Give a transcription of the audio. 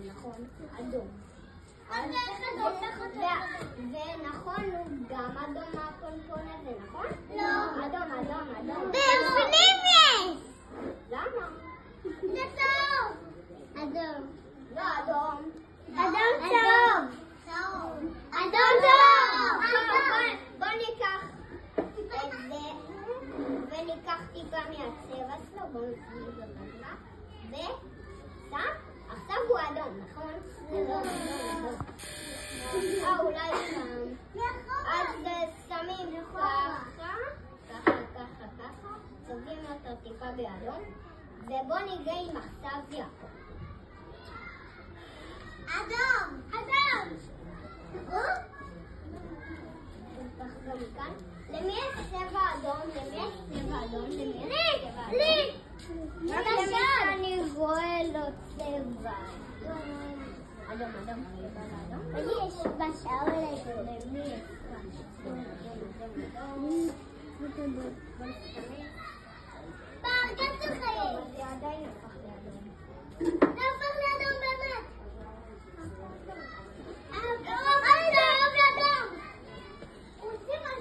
נכון? אדום. ונכון, הוא גם אדום מהפונפון הזה, נכון? לא. אדום. בפנים יש! למה? זה טוב! אדום. לא, אדום. אדום טוב! אדום טוב! בוא ניקח את זה, וניקח טיפה מהצבע שלו, בוא נשים את זה ושם, עכשיו הוא אדום, נכון? אולי שם. אז שמים ככה, צובעים אותו טיפה באדום, ובוא ניגע עם עכשיו יעקב. אדום! גם כאן. למי יש צבע אדום? לי! אני רואה לו צבע. אדום. לי יש בשער אליי. למי יש בארגז שלך יש. זה עדיין הפך לאדום.